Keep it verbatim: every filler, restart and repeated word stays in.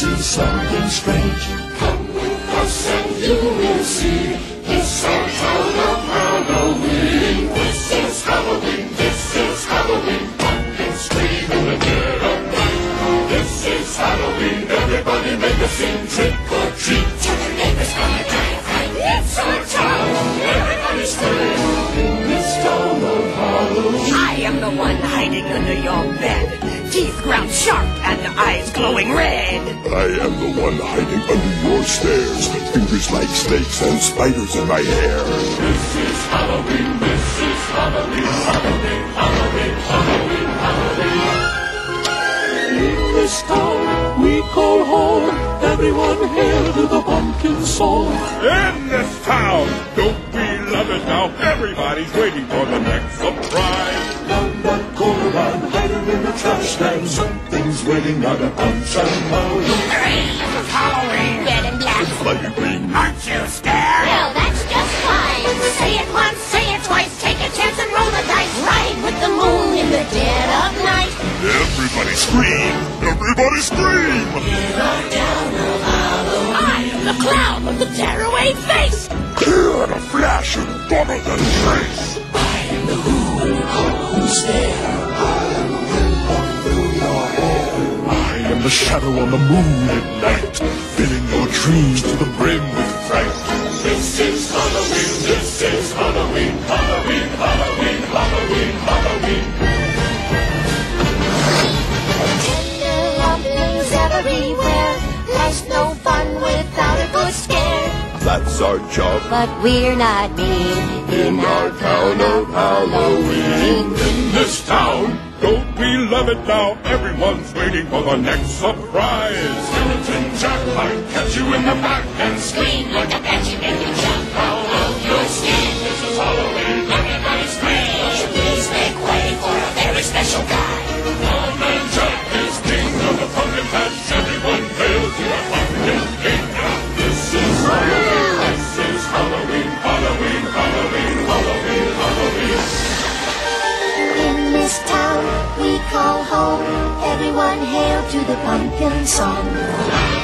see something strange. Come with us and you will see. It's our town of Halloween. This is Halloween, this is Halloween. Pumpkins scream in the dead of night. This is Halloween, everybody make a scene. Trick or treat, tell the neighbors gonna die of fright. It's our town, everybody scream. In this town of Halloween. I am the one hiding under your bed. Teeth ground sharp and eyes glowing red. I am the one hiding under your stairs. Fingers like snakes and spiders in my hair. This is Halloween, this is Halloween, Halloween, Halloween, Halloween, Halloween. In this town we call home. Everyone hail to the pumpkin song. In this town, don't we love it now? Everybody's waiting for the next surprise. Down that corner, hiding in the trash can. Something's waiting out of punch and pound. Hooray! It's Halloween! Red and black. Flying green. Aren't you scared? Well, that's just fine. Say it once, say it twice. Take a chance and roll the dice. Ride with the moon in the dead of night. Everybody scream! Everybody scream! In our town of Halloween. I am the clown with the tearaway face. Clear in a flash and dumber than trace. I am the who, who's there. I am the wind blowing through your hair. I am the shadow on the moon at night, filling your dreams to the brim with fright. This is Halloween, this is Halloween, Halloween, Halloween, Halloween, Halloween. Tender lumpies everywhere. Life's no fun without a good scare. That's our job But we're not mean in our town of Halloween. In this town, don't we love it now? Everyone's waiting for the next surprise. Skeleton Jack might catch you in the back and scream like a banshee, make you jump out of your skin. This is Halloween, everybody scream. Please make way for a very special guy. Old Man Jack is king of the pumpkin patch. Everyone hail to the pumpkin king. This is Halloween, this is Halloween, Halloween, Halloween, Halloween, Halloween. In this town we call home. Everyone hail to the pumpkin song.